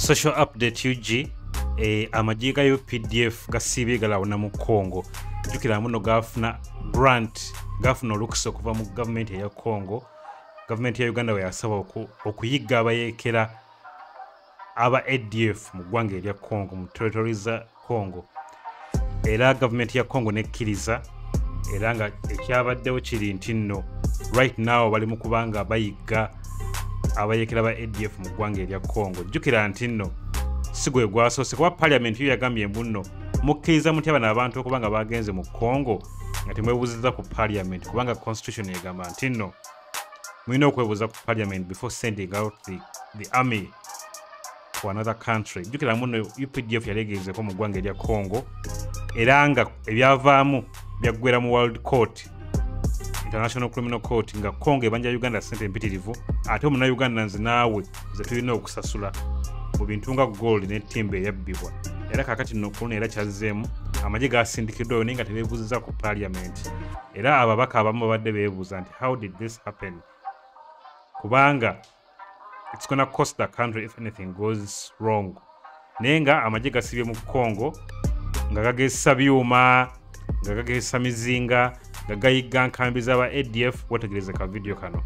Social update UG amajiga UPDF gasibe galawuna mu Congo jukira muno gafuna grant gafuna olukisa okuva mu government ya Congo. Government ya Uganda we yasaba okuyiga abayekera aba ADF mu ggwanga erya Congo mu territories za Congo. Era government ya Congo nekkiriza era nga ekyabaddewo kiri nti nno right now bali mu kubanga bayiga abayekera ba ADF mu ggwanga erya Congo. Jukira nti nno sigwe gwasoose kuba parliament yo yagambye mbuno mukkiriza mutya bano abantu okubanga bagenze mu Congo nga temwebuuziza ku parliament kubanga constitution egamba nti nno mulina okwebuuza ku parliament before sending out the army to another country. Jukira muno UPDF yalegeezeko mu ggwanga erya Congo era nga ebyavaamu byaggwera mu World Court, International Criminal Court, nga Congo ebanja Uganda sente mpitirivu ate omuna Uganda nze naawe ze tulina okusasula mu bintu nga gold ne timber eyabbibwa. Era kakati nno kuluna era kyazzeemu amagye gasindikiddwayo naye nga tebeebuuziza ku parliament. Era ababaka abamu babadde beebuuza nti how did this happen, kubanga it's gonna cost the country if anything goes wrong. Naye nga amagye gasibye mu Congo nga gagesa byuma, nga gagesa mizinga, nga gayiga nkambi z'aba ADF. Wetegereze ka video kano.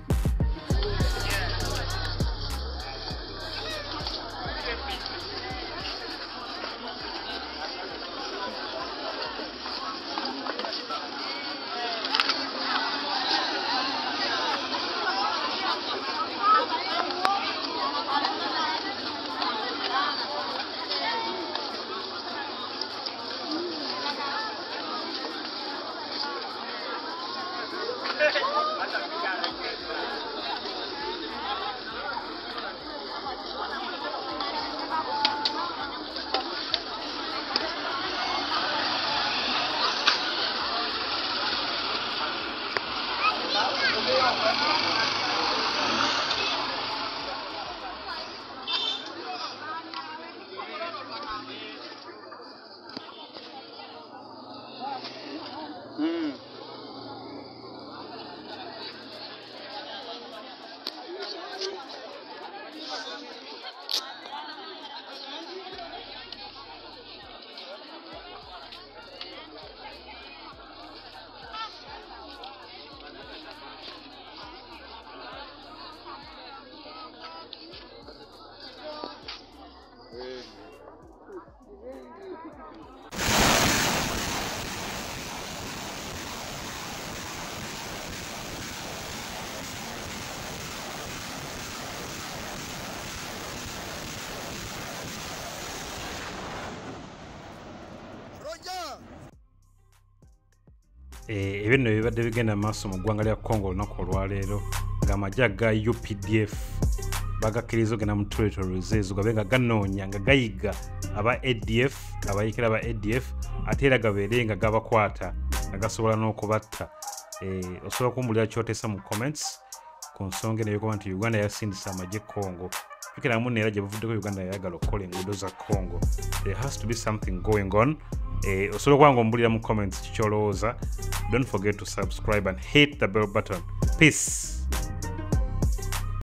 Ebinno bibadde bigenda maaso mu ggwanga lya Congo olunaku olwaleero ng'amagye ga UPDF bagakkiriza ogenda mu territories ezo gabe nga ganoonya nga gayiga aba ADF abayikira aba ADF ate era gabeere nga gabakwata nga gasobola n'okubatta. Osobola okumbulira ky'oteesa mu comments ku nsonga eno eyokuba nti Uganda yasindisa amagye Congo. Jukira muno era gye buvuddeko Uganda yayagala okukola enguudo za Congo. There has to be something going on. Osobola okuba ng'ombulira mu comments kikyolowooza. Don't forget to subscribe and hit the bell button. Peace.